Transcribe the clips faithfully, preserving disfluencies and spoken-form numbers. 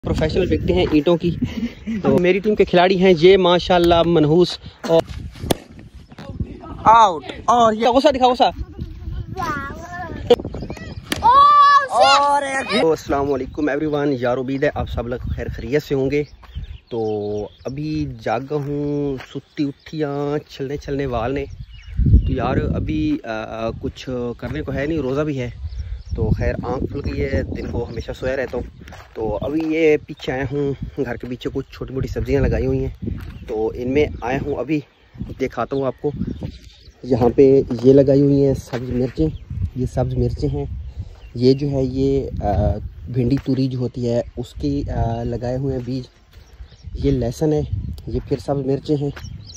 Professional बिकते हैं ईंटों की। तो मेरी टीम के खिलाड़ी हैं ये माशाल्लाह मनहूस और आउट। और ये गुस्सा दिखा गुस्सा। और अस्सलाम वालेकुम एवरीवन, यार उम्मीद है आप सब लोग खैर खैरियत से होंगे। तो अभी जागा हूँ, सुती उठियाँ चलने चलने वाले। तो यार अभी आ, कुछ करने को है नहीं, रोज़ा भी है तो खैर आँख खुल गई है, दिन को हमेशा सोया रहता हूँ। तो अभी ये पीछे आया हूँ, घर के पीछे कुछ छोटी मोटी सब्जियाँ लगाई हुई हैं तो इनमें आया हूँ। अभी दिखाता हूँ आपको, यहाँ पे ये लगाई हुई हैं सब्ज़ मिर्चें। ये सब्ज़ मिर्चें हैं, ये जो है ये भिंडी तुरी जो होती है उसकी आ, लगाए हुए हैं बीज। ये लहसुन है, ये फिर सब्ज़ मिर्चें हैं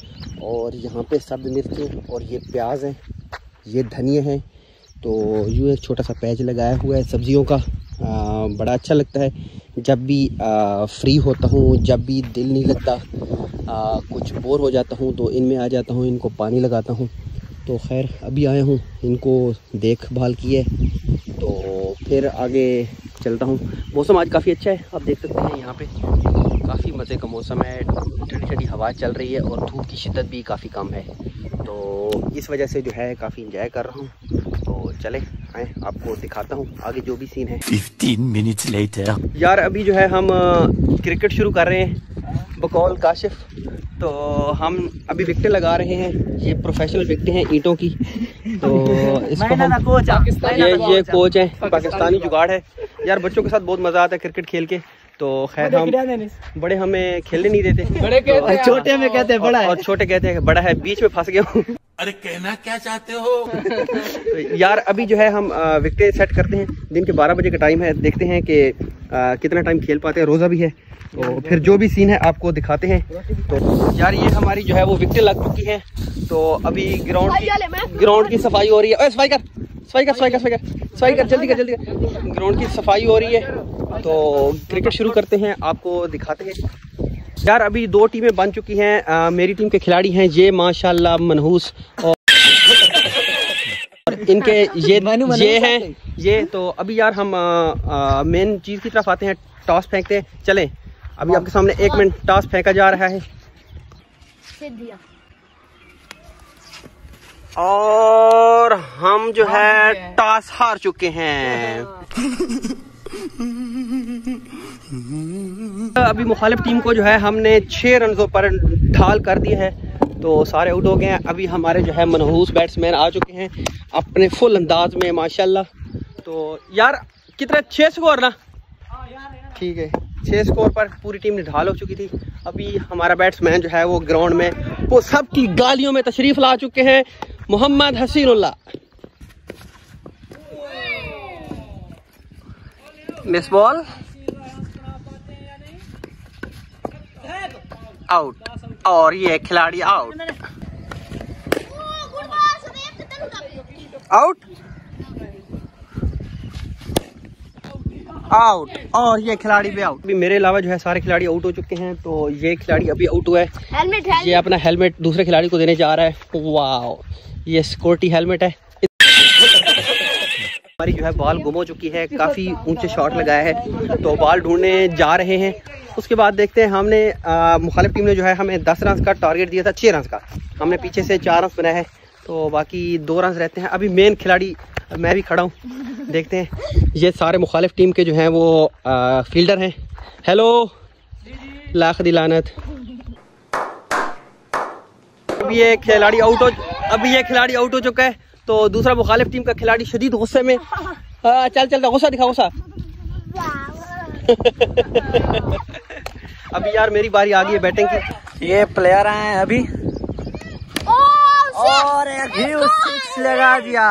और यहाँ पे सब्ज़ मिर्चें और ये प्याज है, ये धनिया है। तो यूँ एक छोटा सा पैच लगाया हुआ है सब्जियों का। आ, बड़ा अच्छा लगता है जब भी आ, फ्री होता हूँ, जब भी दिल नहीं लगता, आ, कुछ बोर हो जाता हूँ तो इनमें आ जाता हूँ, इनको पानी लगाता हूँ। तो खैर अभी आया हूँ, इनको देखभाल की है तो फिर आगे चलता हूँ। मौसम आज काफ़ी अच्छा है, आप देख सकते हैं यहाँ पे काफ़ी मज़े का मौसम है, ठंडी ठंडी हवा चल रही है और धूप की शिद्दत भी काफ़ी कम है। तो इस वजह से जो है काफ़ी इंजॉय कर रहा हूँ। तो चले आए आपको दिखाता हूँ आगे जो भी सीन है। फिफ्टीन मिनट्स लेटर यार अभी जो है हम क्रिकेट शुरू कर रहे हैं बकौल काशिफ। तो हम अभी विकेट लगा रहे हैं, ये प्रोफेशनल विकेट हैं ईंटों की। तो इसको हम ये ये कोच है, पाकिस्तानी जुगाड़ है। यार बच्चों के साथ बहुत मज़ा आता है क्रिकेट खेल के। तो खैर हम बड़े हमें खेलने नहीं देते, बड़े कहते हैं छोटे में कहते हैं बड़ा है और छोटे कहते हैं बड़ा है। बीच में फंस गया हूँ। अरे कहना क्या चाहते हो? तो यार अभी जो है हम विकेट सेट करते हैं, दिन के बारह बजे का टाइम है। देखते हैं कि कितना टाइम खेल पाते हैं, रोज़ा भी है तो फिर जो भी सीन है आपको दिखाते हैं। तो यार ये हमारी जो है वो विकेट लग चुकी है। तो अभी ग्राउंड की ग्राउंड की सफाई हो रही है। सफाई कर सफाई कर सफाई कर सफाई कर सफाई कर जल्दी कर जल्दी कर। ग्राउंड की सफाई हो रही है तो क्रिकेट शुरू करते हैं, आपको दिखाते हैं। यार अभी दो टीमें बन चुकी हैं। आ, मेरी टीम के खिलाड़ी हैं ये माशाल्लाह मनहूस और इनके ये ये हैं ये। तो अभी यार हम मेन चीज़ की तरफ आते हैं, टॉस फेंकते हैं। चलें अभी आपके सामने एक मिनट टॉस फेंका जा रहा है और हम जो है टॉस हार चुके हैं। अभी मुखालिफ टीम को जो है हमने छह रनों पर ढाल कर दिया है तो सारे आउट हो गए हैं। अभी हमारे जो है मनहूस बैट्समैन आ चुके हैं अपने फुल अंदाज में माशाल्लाह। तो यार कितना छह स्कोर ना, ठीक है छह स्कोर पर पूरी टीम ढाल हो चुकी थी। अभी हमारा बैट्समैन जो है वो ग्राउंड में वो सबकी गालियों में तशरीफ ला चुके हैं, Mohammad Hasinullah. Miss ball out और ये खिलाड़ी आउट आउट आउट और ये खिलाड़ी भी आउट। अभी मेरे अलावा जो है सारे खिलाड़ी आउट हो चुके हैं। तो ये खिलाड़ी अभी आउट हुआ है, हेलमेट, हेलमेट। ये अपना हेलमेट दूसरे खिलाड़ी को देने जा रहा है। वाह, ये सिक्योरिटी हेलमेट है। हमारी जो है बॉल गुम हो चुकी है, काफ़ी ऊंचे शॉट लगाया है तो बॉल ढूंढने जा रहे हैं। उसके बाद देखते हैं, हमने मुखालिफ टीम ने जो है हमें दस रन का टारगेट दिया था, छः रन का हमने पीछे से चार रन बनाया है तो बाकी दो रन रहते हैं। अभी मेन खिलाड़ी मैं भी खड़ा हूँ, देखते हैं। ये सारे मुखालिफ टीम के जो हैं वो आ, फील्डर हैं। हेलो लाख दिलानत। अभी ये खिलाड़ी आउट हो अभी ये खिलाड़ी आउट हो चुका है तो दूसरा मुखालिफ टीम का खिलाड़ी शदीद गुस्से में। आ, चल चल गुस्सा दिखा गुस्सा। अभी यार मेरी बारी आ गई है बैटिंग की। ये प्लेयर आए अभी और एक ही सिक्स लगा दिया।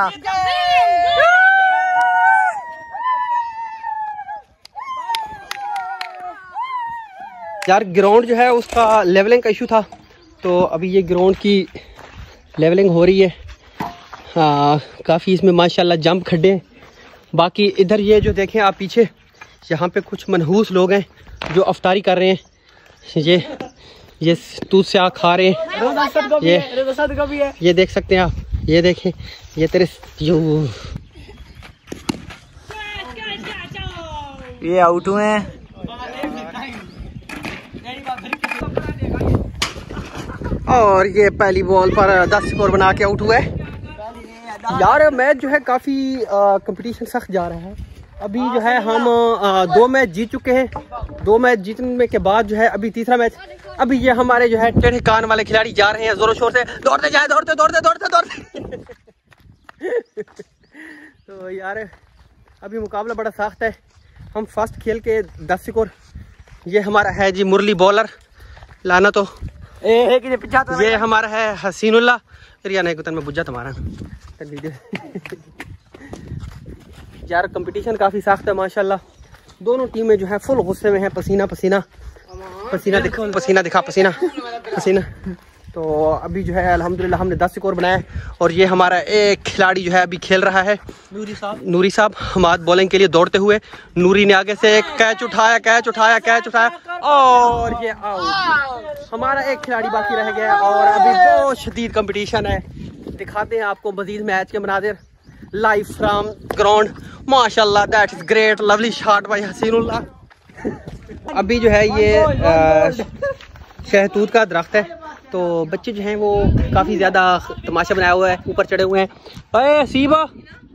यार ग्राउंड जो है उसका लेवलिंग का इशू था तो अभी ये ग्राउंड की लेवलिंग हो रही है। हाँ काफ़ी इसमें माशाल्लाह जंप खड्डे हैं। बाकी इधर ये जो देखें आप पीछे, यहाँ पे कुछ मनहूस लोग हैं जो अफ्तारी कर रहे हैं। ये ये दूध से आग खा रहे हैं। ये ये देख सकते हैं आप, ये देखें ये तेरे यो ये आउट हुए हैं। और ये पहली बॉल पर दस स्कोर बना के आउट हुआ है। यार मैच जो है काफ़ी कंपटीशन सख्त जा रहा है। अभी जो है हम आ, दो मैच जीत चुके हैं। दो मैच जीतने के बाद जो है अभी तीसरा मैच। अभी ये हमारे जो है टेढ़े कान वाले खिलाड़ी जा रहे हैं जोरों शोर से, दौड़ते जाए, दौड़ते दौड़ते दौड़ते दौड़ते तो यार अभी मुकाबला बड़ा सख्त है। हम फर्स्ट खेल के दस स्कोर। ये हमारा है जी मुरली बॉलर लाना, तो ए, ए, तो ये हमारा है हसीनुल्लाह रिया नहीं कुतन में बुझा तुम्हारा यार कंपटीशन काफ़ी सख्त है माशाल्लाह। दोनों टीमें जो है फुल गुस्से में है, पसीना पसीना पसीना दिखा पसीना दिखा पसीना पसीना। तो अभी जो है अल्हम्दुलिल्लाह हमने दस स्कोर बनाया और ये हमारा एक खिलाड़ी जो है अभी खेल रहा है नूरी साहब। नूरी साहब हमारे बॉलिंग के लिए दौड़ते हुए, नूरी ने आगे से एक कैच उठाया कैच उठाया कैच उठाया और ये आउट। हमारा एक खिलाड़ी बाकी रह गया और अभी बहुत शदीद कंपटीशन है। दिखाते हैं आपको मजीद मैच के मनाजिर लाइव फ्रॉम ग्राउंड। माशाल्लाह that is great, lovely shot by Hasinullah. अभी जो है ये शहतूत का दरख्त है, तो बच्चे जो हैं वो काफ़ी ज़्यादा तमाशा बनाया हुआ है, ऊपर चढ़े हुए हैं। अरे सीबा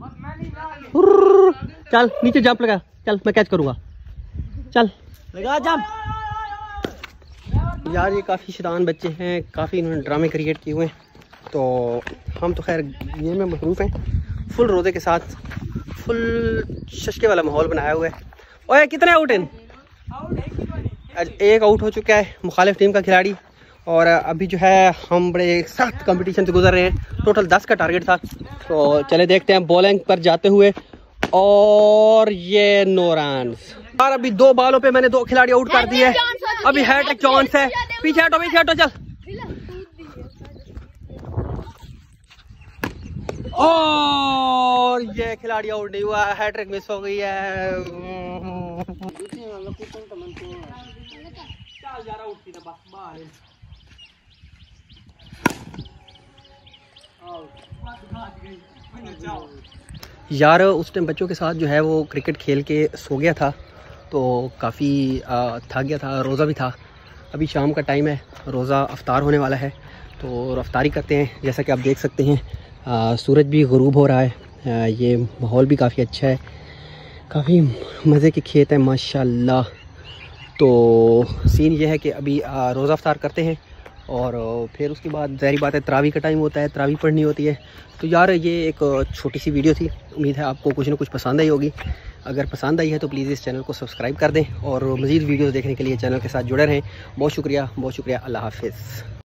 चल नीचे जंप लगा, चल मैं कैच करूँगा, चल लगा जंप। यार ये काफ़ी शैतान बच्चे हैं, काफ़ी इन्होंने ड्रामे क्रिएट किए हुए हैं। तो हम तो खैर ये में मसरूफ़ हैं, फुल रोज़े के साथ फुल शशके वाला माहौल बनाया हुआ है। ओए कितने आउट हैं? एक आउट हो चुका है मुखालिफ टीम का खिलाड़ी। और अभी जो है हम बड़े सख्त कंपटीशन से गुजर रहे हैं। टोटल दस का टारगेट था। तो चले देखते हैं बॉलिंग पर जाते हुए और ये नो रन्स। और अभी दो बॉलों पे मैंने दो खिलाड़ी आउट कर दिए। अभी हैट्रिक चांस है, पीछे हटो पीछे हटो चल। और ये खिलाड़ी आउट नहीं हुआ, हैट्रिक मिस हो गई है। यार उस टाइम बच्चों के साथ जो है वो क्रिकेट खेल के सो गया था, तो काफ़ी थक गया था, रोज़ा भी था। अभी शाम का टाइम है, रोज़ा अफ्तार होने वाला है, तो रफ्तारी करते हैं। जैसा कि आप देख सकते हैं आ, सूरज भी गुरूब हो रहा है। आ, ये माहौल भी काफ़ी अच्छा है, काफ़ी मज़े के खेत हैं माशाल्लाह। तो सीन ये है कि अभी रोज़ा अफ्तार करते हैं और फिर उसके बाद ज़ाहिर बात है तरावी का टाइम होता है, तरावी पढ़नी होती है। तो यार ये एक छोटी सी वीडियो थी, उम्मीद है आपको कुछ ना कुछ पसंद आई होगी। अगर पसंद आई है तो प्लीज़ इस चैनल को सब्सक्राइब कर दें और मज़ीद वीडियोज़ देखने के लिए चैनल के साथ जुड़े रहें। बहुत शुक्रिया बहुत शुक्रिया। अल्लाह हाफ़िज़।